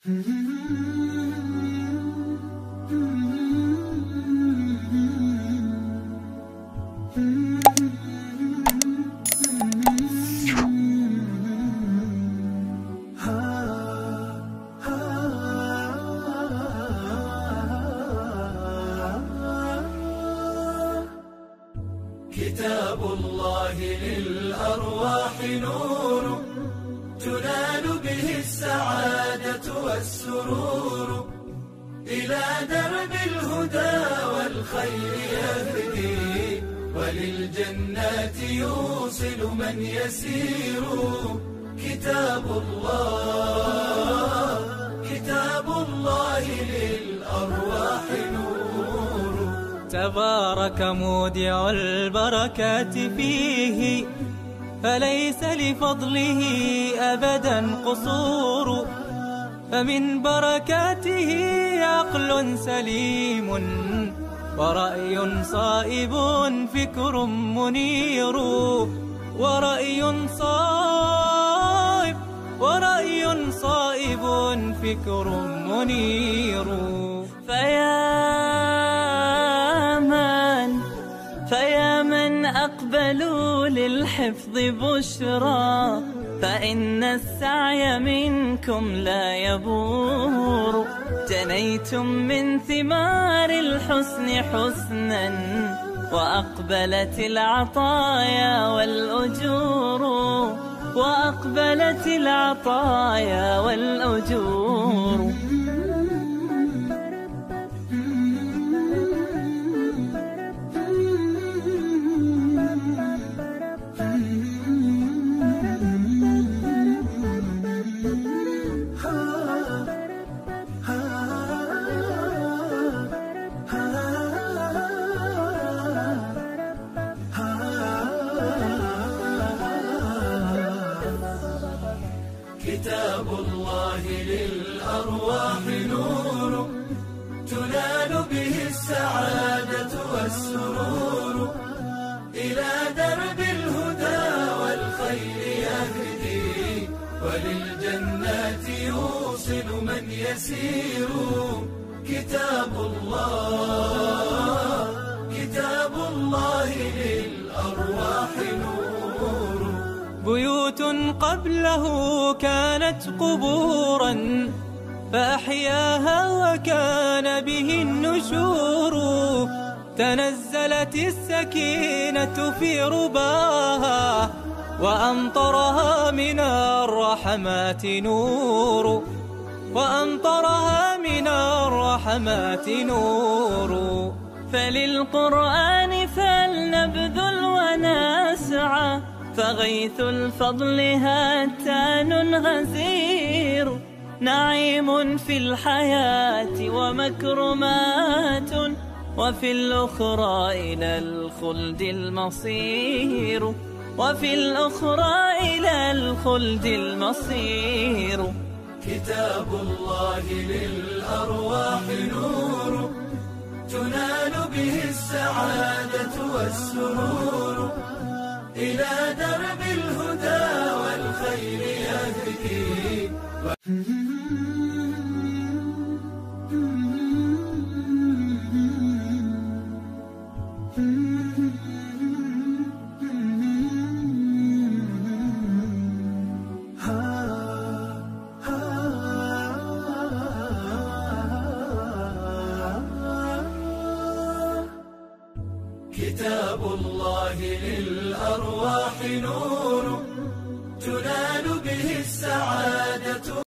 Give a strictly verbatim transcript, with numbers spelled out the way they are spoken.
كتاب الله للأرواح نور، تنال به السعادة والسرور، إلى درب الهدى والخير يهدي، وللجنات يوصل من يسير. كتاب الله، كتاب الله للأرواح نور. تبارك مودع البركات فيه، فليس لفضله أبدا قصور. فمن بركاته عقل سليم، ورأي صائب فكر منير. ورأي صائب ورأي صائب فكر منير. فيا فيا من أقبلوا للحفظ بشرى، فإن السعي منكم لا يبور. جنيتم من ثمار الحسن حسنا، وأقبلت العطايا والأجور. وأقبلت العطايا والأجور. كتاب الله للأرواح نور، تنال به السعادة والسرور، إلى درب الهدى والخير يهدي، وللجنات يوصل من يسير. كتاب الله، كتاب الله للأرواح نور. بيوت قبله كانت قبورا، فأحياها وكان به النشور. تنزلت السكينة في رباها، وأمطرها من الرحمات نور. وأمطرها من الرحمات نور. فللقرآن فلنبذل ونسعى، فغيث الفضل هاتان غزير. نعيم في الحياة ومكرمات، وفي الأخرى إلى الخلد المصير. وفي الأخرى إلى الخلد المصير. كتاب الله للأرواح نور، تنال به السعادة والسرور، إلى درب الهدى والخير يهدي. كتاب الله للأرواح نور، تنال به السعادة